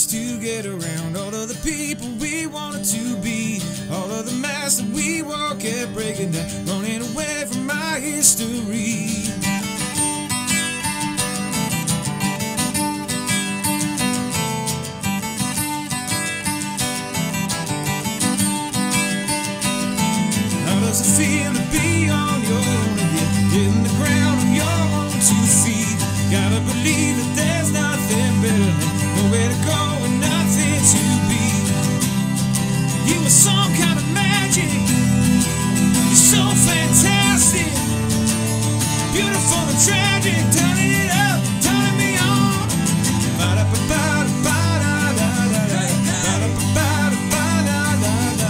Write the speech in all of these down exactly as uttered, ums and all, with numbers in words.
ways to get around. All of the people we wanted to be, all of the masks that we wore kept breaking down, running away from our history. How does it feel to be on your own again, hitting the ground on your own two feet? Gotta believe that there's nothing better than nowhere to go and nothing to be. You were some kind of magic, you're so fantastic, beautiful and tragic, turning it up, turning me on. Ba-da-ba-ba-da-ba-da-da-da-da. Ba-da-ba-ba-da-ba-da-da-da.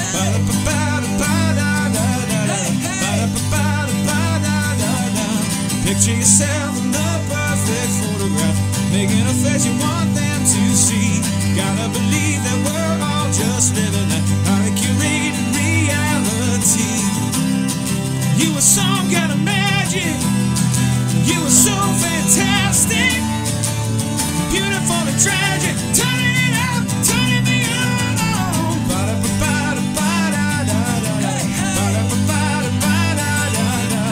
Ba-da-ba-ba-da-ba-da-da-da. Ba-da-ba-ba-da-ba-da-da-da. Picture yourself in the perfect photograph, making a face you want them to see. Gotta believe that we're all just living that highly curated reality. You were some kind of magic, you were so fantastic, beautiful and tragic, turning it up, turning me on. Ba-da-ba-ba-da-ba-da-da-da. Ba-da-ba-ba-da-ba-da-da-da.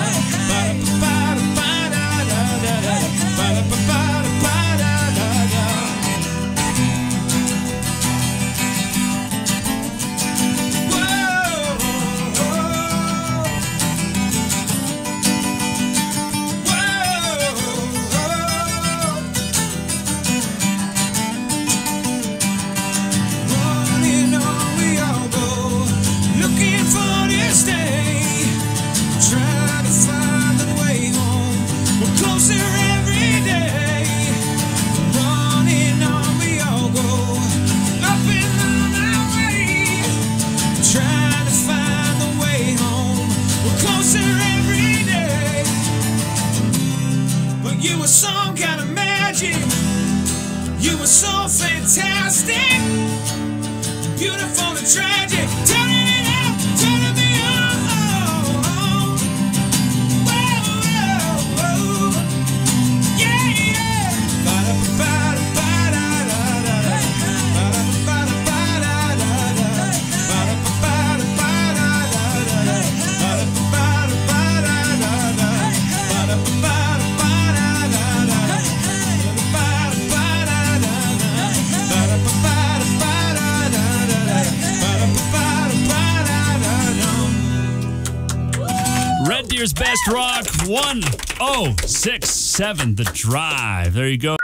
Ba-da-ba-ba-da-ba-da-da-da. Ba-da-ba-ba-da-ba-da-da-da. You were some kind of magic, you were so fantastic, beautiful and tragic, turning it up, turning me on. Whoa, whoa, whoa. Yeah, yeah. Ba-da-ba-da-ba-da-da-da. Ba-da-ba-da-ba-da-da-da. Ba-da-ba-da-ba-da-da-da. Ba-da-ba-da-ba-da-da-da. Ba-da-ba-da-ba-da-da. Red Deer's Best Rock one oh six seven The Drive. There you go.